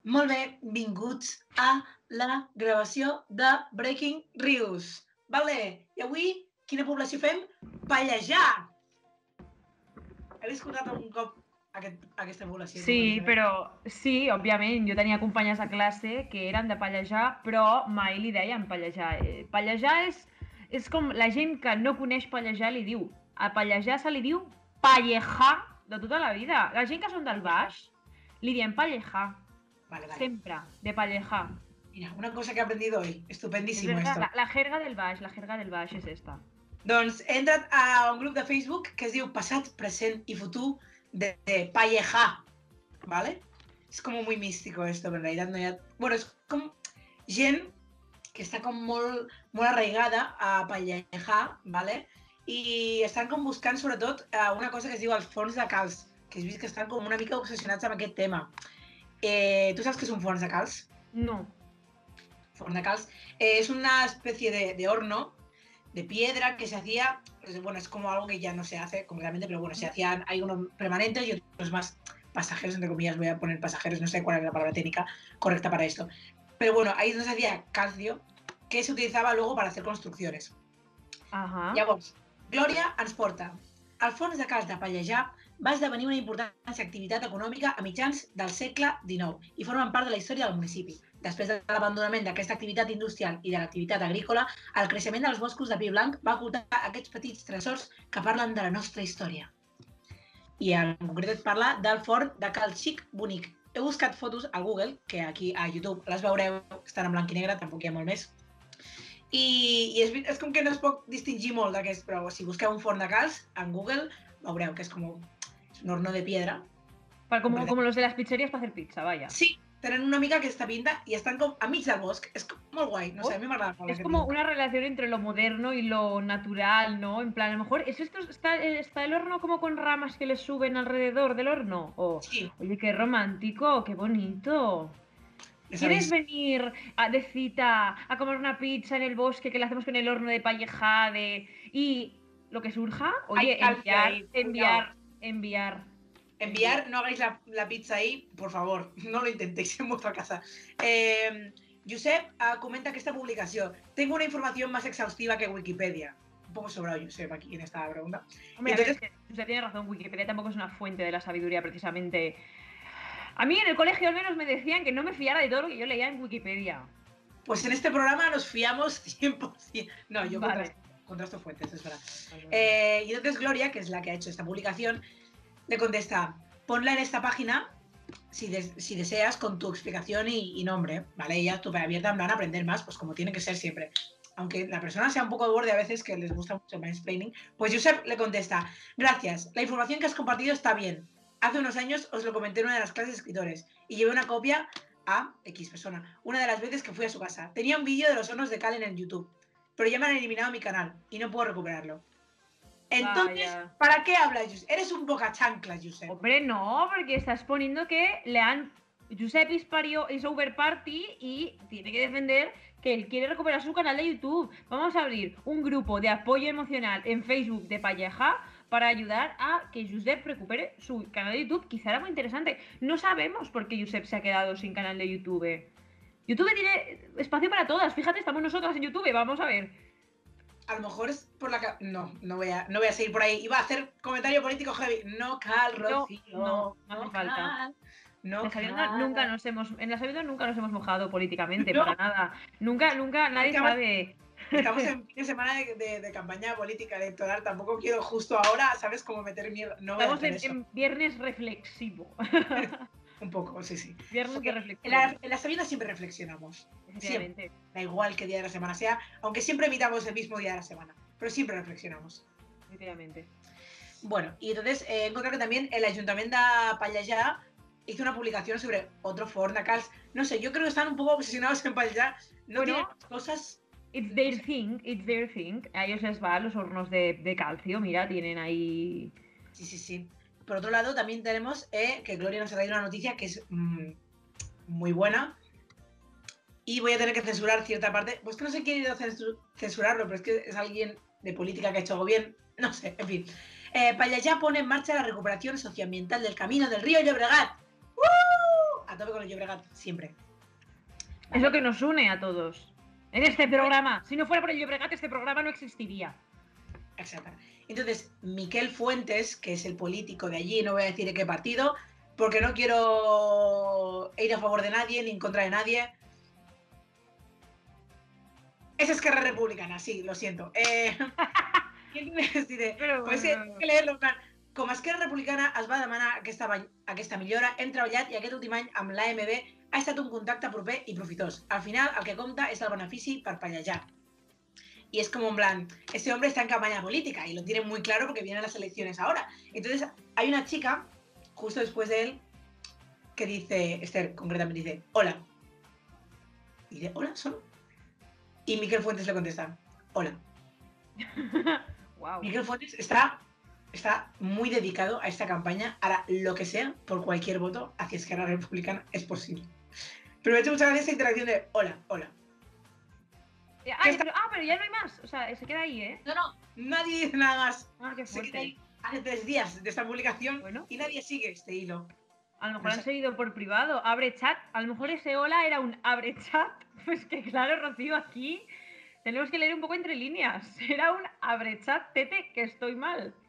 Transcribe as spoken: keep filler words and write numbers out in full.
Molt bé, vinguts a la gravació de Breaking Rius. Vale, i avui quina població fem? Pallejà! Heu escoltat algun cop aquest, aquesta població? Sí, però sí, òbviament, jo tenia companyes de classe que eren de Pallejà, però mai li deien Pallejà. Eh, Pallejà és, és com la gent que no coneix Pallejà li diu. A Pallejà se li diu Pallejà de tota la vida. La gent que són del Baix li diem Pallejà. Vale, vale. Sempre, de Pallejà. Mira, una cosa que he aprendido hoy. Estupendísimo verdad, esto. La, la jerga del Baix, la jerga del Baix és esta. Doncs he entrat a un grup de Facebook que es diu Passat, Present i Futur de, de Pallejà, ¿vale? Es como muy místico esto, pero en realidad no hi ha... Bueno, és com gent que està com molt, molt arraigada a Pallejà, ¿vale? I estan com buscant sobretot una cosa que es diu els forns de calç, que has vist que estan com una mica obsessionats amb aquest tema. Eh, ¿Tú sabes qué es un forn de calç? No. Forn de calç eh, es una especie de, de horno de piedra que se hacía, pues, bueno, es como algo que ya no se hace completamente, pero bueno, se hacían, hay unos permanentes y otros más pasajeros, entre comillas, voy a poner pasajeros, no sé cuál es la palabra técnica correcta para esto. Pero bueno, ahí es donde se hacía calcio, que se utilizaba luego para hacer construcciones. Ajá. Llavors, Glòria ens porta. El forn de calç de Pallejà va esdevenir una important activitat econòmica a mitjans del segle dinou i formen part de la història del municipi. Després de l'abandonament d'aquesta activitat industrial i de l'activitat agrícola, el creixement dels boscos de pi blanc va ocultar aquests petits tresors que parlen de la nostra història. I en concret et parla del forn de calç xic bonic. He buscat fotos al Google, que aquí a YouTube les veureu, estan en blanc i negre, tampoc hi ha molt més. I, i és, és com que no es pot distingir molt d'aquest, però si busqueu un forn de calç en Google, veureu que és com un horno de piedra. Para como, como los de las pizzerías para hacer pizza, vaya. Sí, tenen una mica aquesta pinta i estan com a mig del bosc. És molt guai, no sé, a mi m'agrada molt. Es como una relación entre lo moderno y lo natural, ¿no? En plan, a lo mejor, ¿es esto, está, está el horno como con ramas que le suben alrededor del horno? O, sí. Oye, qué romántico, qué bonito. ¿Quieres venir a, de cita a comer una pizza en el bosque que la hacemos con el horno de Pallejà de... y lo que surja? Oye, Ay, enviar, ahí, enviar, enviar. Enviar, no hagáis la, la pizza ahí, por favor, no lo intentéis en vuestra casa. Eh, Josep uh, comenta que esta publicación, tengo una información más exhaustiva que Wikipedia. Un poco sobrado Josep aquí en esta pregunta. Hombre, entonces, a ver, es que Josep tiene razón, Wikipedia tampoco es una fuente de la sabiduría precisamente. A mí en el colegio al menos me decían que no me fiara de todo lo que yo leía en Wikipedia. Pues en este programa nos fiamos cien por cien. No, yo vale. contrasto, contrasto fuentes, es verdad. Vale, vale. Eh, y entonces Gloria, que es la que ha hecho esta publicación, le contesta, ponla en esta página si, des, si deseas con tu explicación y, y nombre, ¿vale? Ella estuve abierta en plan a aprender más, pues como tiene que ser siempre. Aunque la persona sea un poco de borde a veces, que les gusta mucho el mansplaining, pues Josep le contesta, gracias, la información que has compartido está bien. Hace unos años os lo comenté en una de las clases de escritores y llevé una copia a X persona, una de las veces que fui a su casa. Tenía un vídeo de los hornos de cal en el YouTube, pero ya me han eliminado mi canal y no puedo recuperarlo. Entonces, Vaya. ¿Para qué hablas, Josep? Eres un boca chancla, Josep. Hombre, no, porque estás poniendo que le han... Josep Ispario es over party y tiene que defender que él quiere recuperar su canal de YouTube. Vamos a abrir un grupo de apoyo emocional en Facebook de Pallejà para ayudar a que Josep recupere su canal de YouTube. Quizá era muy interesante. No sabemos por qué Josep se ha quedado sin canal de YouTube. YouTube tiene espacio para todas. Fíjate, estamos nosotras en YouTube. Vamos a ver. A lo mejor es por la... No, no voy a, no voy a seguir por ahí. Iba a hacer comentario político heavy. No, Cal, Rocío. No, no, no hace falta. No, en, la nunca nos hemos, en la sabiduría nunca nos hemos mojado políticamente, no. Para nada. Nunca, nunca, nadie estamos, sabe. Estamos en fin de semana de, de, de campaña política electoral. Tampoco quiero justo ahora, ¿sabes? Cómo meter mierda. No estamos en, en viernes reflexivo. Un poco, sí, sí. Viernes de reflexión. En la, en la sabiduría siempre reflexionamos. Siempre. Da igual qué día de la semana sea, aunque siempre emitamos el mismo día de la semana. Pero siempre reflexionamos. Efectivamente. Bueno, y entonces eh, he encontrado que también el Ayuntamiento de Pallejà hizo una publicación sobre otro forn de calç. No sé, yo creo que están un poco obsesionados en Pallejà. No bueno, tienen cosas... It's their thing, it's their thing. A ellos les va los hornos de, de calcio, mira, tienen ahí... Sí, sí, sí. Por otro lado, también tenemos eh, que Gloria nos ha traído una noticia que es mmm, muy buena. Y voy a tener que censurar cierta parte. Pues que no sé quién ha ido a censurarlo, pero es que es alguien de política que ha hecho algo bien. No sé, en fin. Eh, Pallejà pone en marcha la recuperación socioambiental del camino del río Llobregat. ¡Uh! tope con el Llobregat, siempre. ¿Vale? Es lo que nos une a todos. En este programa. Si no fuera por el Llobregat, este programa no existiría. Exacto. Entonces, Miquel Fuentes, que es el político de allí, no voy a decir de qué partido, porque no quiero ir a favor de nadie ni en contra de nadie. Es Esquerra Republicana, sí, lo siento. Eh, decide, Però, pues sí, que leerlo en plan, com a Esquerra Republicana es va demanar aquesta, aquesta millora, hem treballat i aquest últim any amb l'A M B ha estat un contacte proper i profitós. Al final, el que compta és el benefici per pallejar. Y es como en plan, este hombre está en campaña política y lo tiene muy claro porque vienen las elecciones ahora. Entonces hay una chica, justo después de él, que dice, Esther concretamente dice, hola. Y dice, hola, ¿solo? Y Miquel Fuentes le contesta, hola. Wow. Miquel Fuentes está, está muy dedicado a esta campaña, hará lo que sea por cualquier voto hacia Esquerra Republicana, es posible. Pero me ha hecho mucha gracia esta interacción de, hola, hola. Ah, pero, ah, pero ya no hay más. O sea, se queda ahí, ¿eh? No, no, nadie dice nada más. Ah, qué Se fuerte. queda ahí hace tres días de esta publicación, bueno, y nadie sigue este hilo. A lo mejor han seguido por privado. Abre chat. A lo mejor ese hola era un abre chat. Pues que claro, Rocío, aquí tenemos que leer un poco entre líneas. Era un abre chat, tete, que estoy mal.